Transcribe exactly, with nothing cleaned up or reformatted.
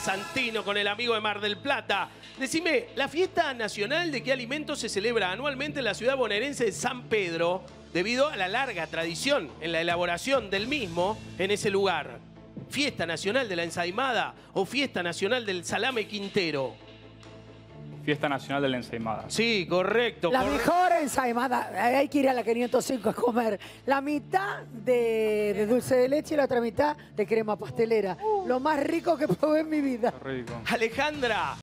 Santino con el amigo de Mar del Plata. Decime, ¿la fiesta nacional de qué alimento se celebra anualmente en la ciudad bonaerense de San Pedro debido a la larga tradición en la elaboración del mismo en ese lugar? ¿Fiesta nacional de la ensaimada o fiesta nacional del salame quintero? Fiesta Nacional de la Ensaimada. Sí, correcto. La cor... mejor ensaimada, hay que ir a la quinientos cinco a comer. La mitad de, de dulce de leche y la otra mitad de crema pastelera. Lo más rico que probé en mi vida. Rico. Alejandra,